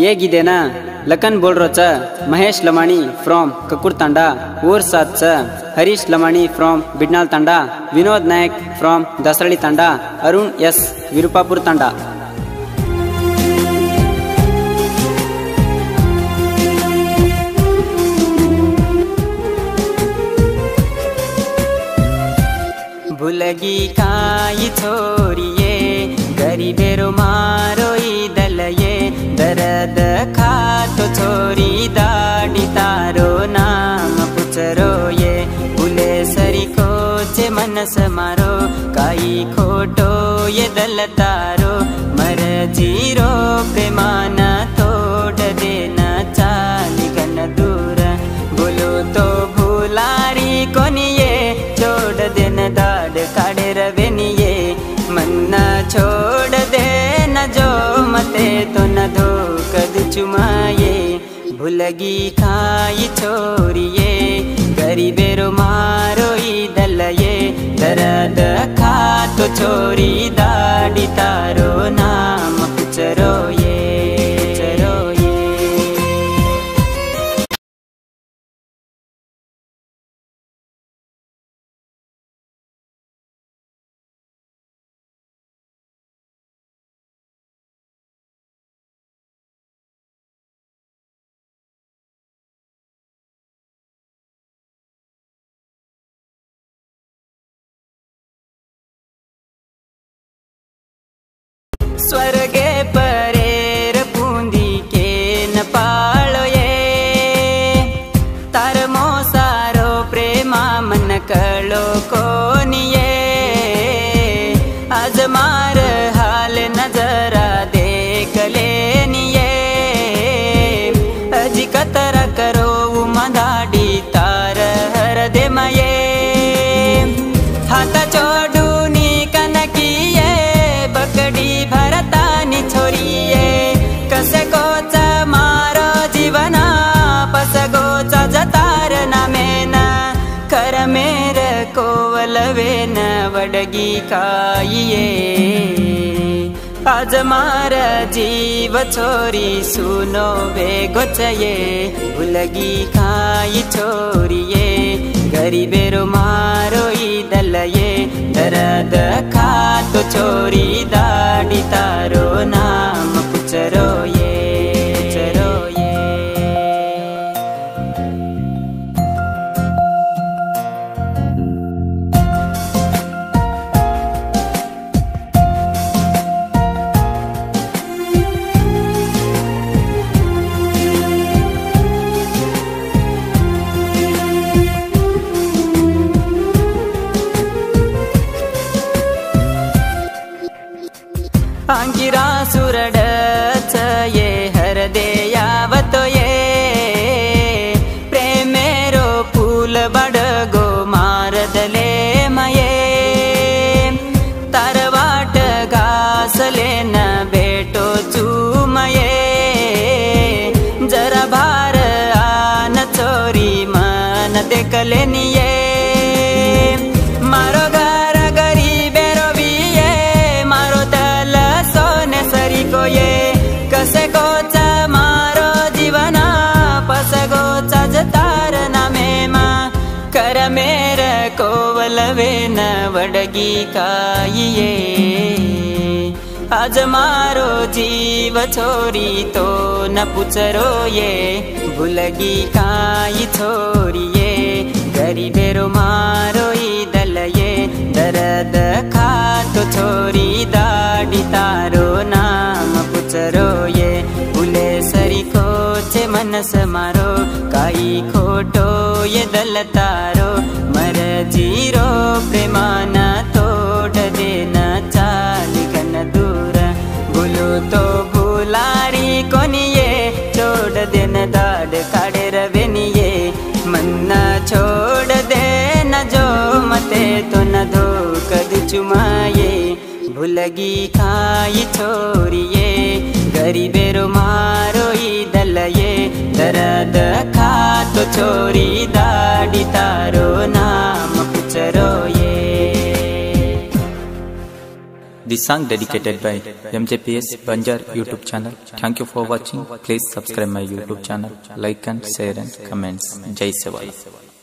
ये गिदेना लखन बोल रो च महेश लमाणी फ्रॉम ककुर तांडा ऊर सात च Harish Lamani from बिडनाल Tanda Vinod Nayak from दसरळी Tanda Arun S विरुपापुर तांडा। भूलगी काई छोरिये गरीबेरो मारो दलये दर्द खातो छोरी दाड़ी तारो नाम पुचरो ये भूले सरी को चे मनस मारो काई खोटो ये दल तारो मर जीरो प्रेमाना तोड़ देना चाली गन दूर बोलो तो भूलारी कोनी ये छोड़ देना दाड़ काड़े रवेनिये मन्ना छोड़ दे न जो मते तो न धोकद चुमाये भूलगी खाई छोरिये गरीबेरो मारो दलये दर्द खातो छोरी दाड़ी तारो नाम पुचरो ये। स्वर्गे परेर पूंदी के न पालो ये तार मोसारो प्रेमा मन कलो कोनिये आज मार हाल नजरा देख लेनिये अजी कतरा करो मदाडी तार हर दे मये हाथ चोडूनी कनकिये बकड़ी भरतानी छोरिये कसे गोचा मारो जीवना पस गोचा जतार नामेना कर मेरे कोवलवे न वडगी काइये आज मार जीव छोरी सुनो वे गोचये भूलगी खाई छोरिये गरीबेरो मारो दलये दर्द खातो छोरी दाड़ी तारो नाम पुचरो ये। आंगिरा सुरड ये हर दे यावतो ये प्रेमेरो फूल बड़गो मार दले मये तरवाट घास लेना बेटो चूमये जरा भार आन चोरी मन देख लेनिये मारो घर गरीबेरो बिये मारो दल सोने सरी को ये कसे गोचा मारो जीवना पस गोचा जतार नामे मा कर मेरे कोवलवे न वडगी काइये आज मारो जीव छोरी तो न पुचरो ये भूलगी काई छोरिये गरीबेरो मारो दलये दर्द खातो छोरी दाड़ी तारो नाम पुचरो ये भूले सरी को चे मनस मारो काई खोटो ये दल तारो मर जीरो प्रेमाना तोड़ देना चाली गन दूर भूलो तो भूलारी कोनिये छोड़ देना दाड़ काड़े रवेनिये मन्ना छोड़ दे न जो मते तो न धोकद चुमाये भूलगी खाई छोरिये गरीबेरो मारो दलये दर्द खातो छोरी दाड़ी तारो नाम पुचरो ये। This song dedicated by MJPS Banjar YouTube channel. Thank you for watching. Please subscribe my YouTube channel, like and share and comments. Jai Sevala.